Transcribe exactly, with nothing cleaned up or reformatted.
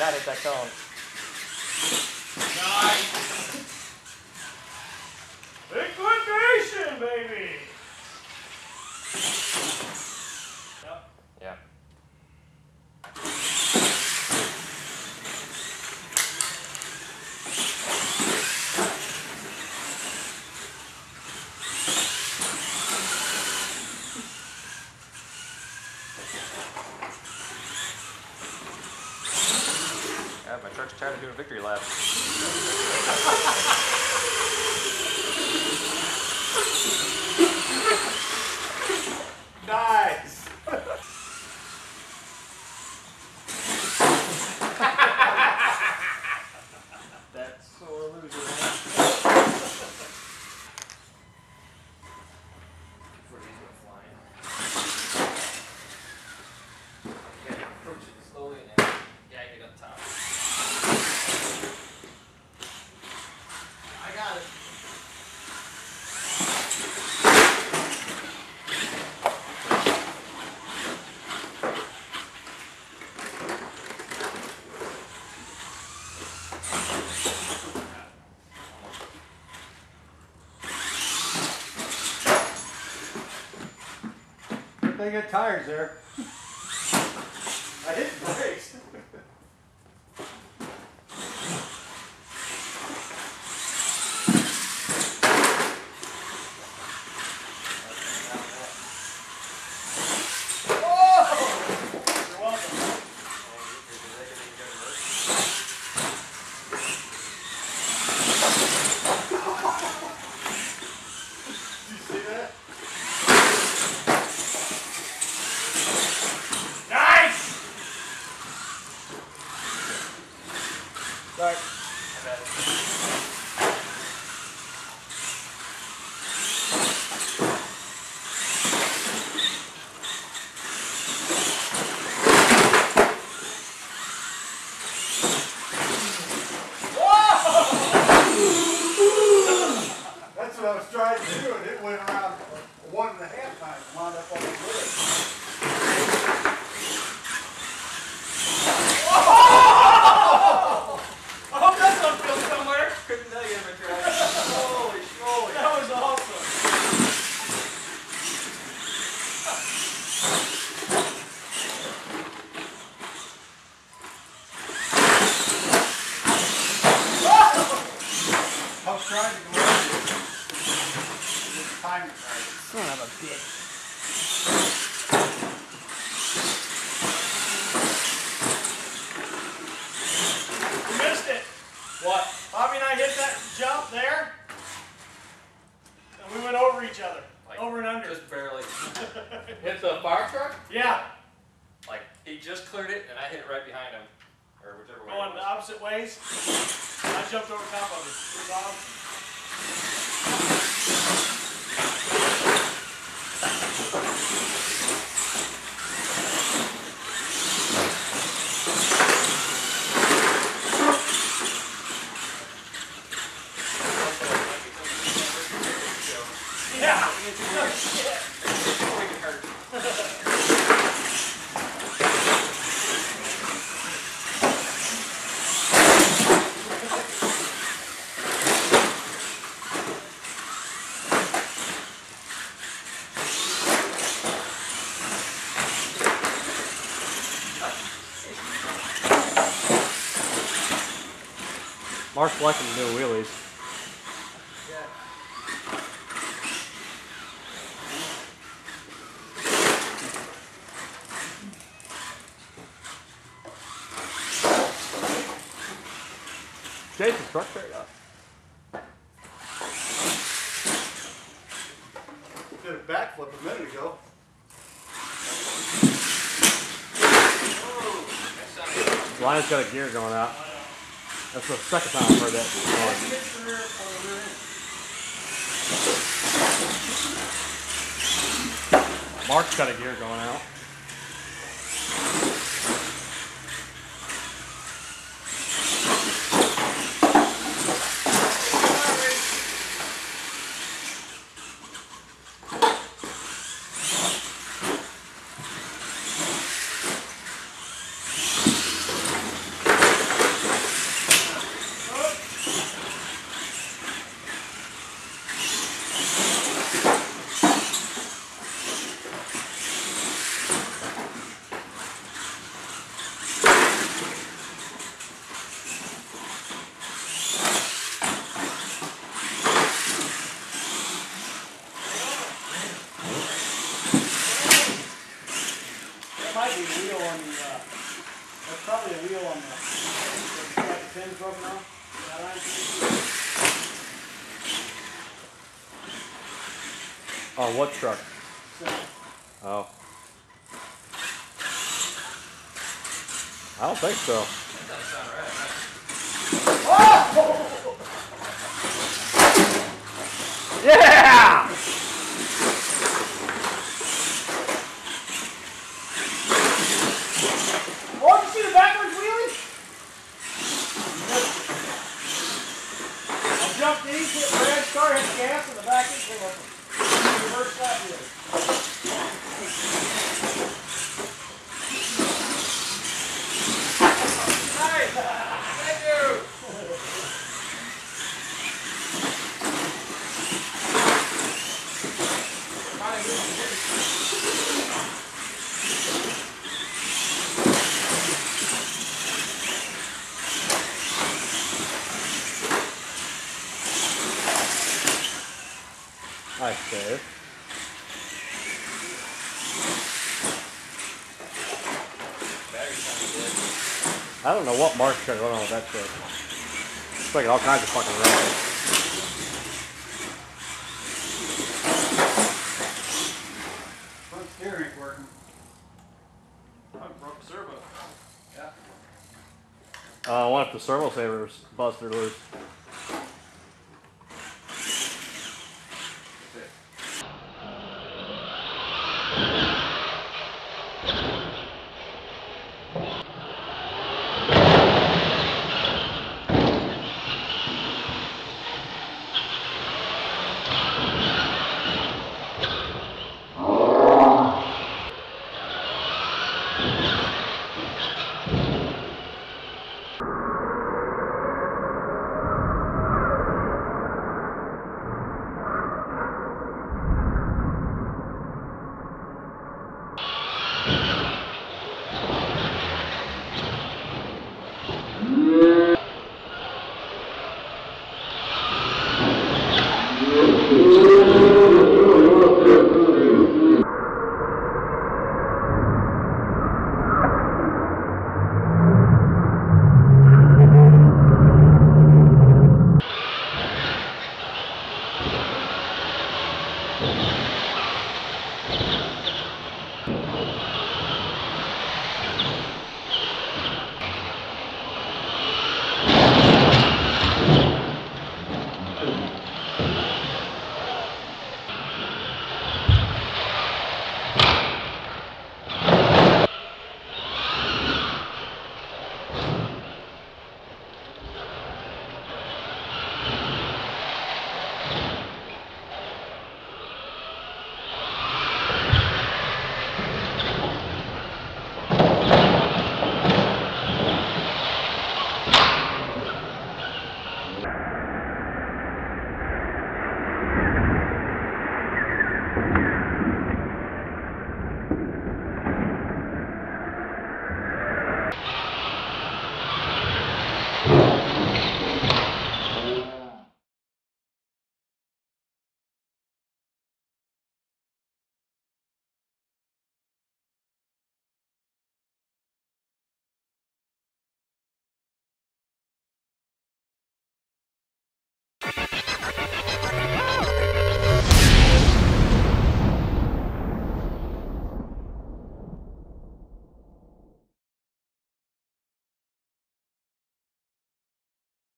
not hit that cone. Nice. Liquidation, baby. Yep. Yeah. Yeah, my truck's trying to do a victory lap. Nice. That sore loser, man. Before these go flying. You gotta approach it slowly and then yeah, get up top. I got it. They got tires there. I hit the brakes. Sorry. That's what I was trying to do, and it went around one and a half times, wound up on the wood. I was trying to go over this time right. Son of a bitch. You missed it. What? Bobby and I hit that jump there, and we went over each other, like over and under. Just barely. Hit the fire truck? Yeah. Like, he just cleared it, and I hit right behind him. Or whichever way. Going the opposite ways. I jumped over top of it. It was awesome. Yeah. Mark's liking to do wheelies. Yeah. Jason's truck straight up. Did a backflip a minute ago. Line's got a gear going out. That's the second time I've heard that noise. Mark's got a gear going out. probably a wheel on the, the, the pin's broken off. That line. On what truck? So, Oh. I don't think so. That doesn't sound right. Yeah! oh, did you see the backwards wheelie? I jumped these, hit the red star, hit the gas, and the back end came up. Reverse slap wheelie. Nice! Thank you! Nice, Dave. Battery's kind of dead. I don't know what Mark's got going on with that shit. It's making all kinds of fucking noise. Front steering ain't working. I broke the servo. Yeah. Uh, I wonder if the servo saver's busted or loose.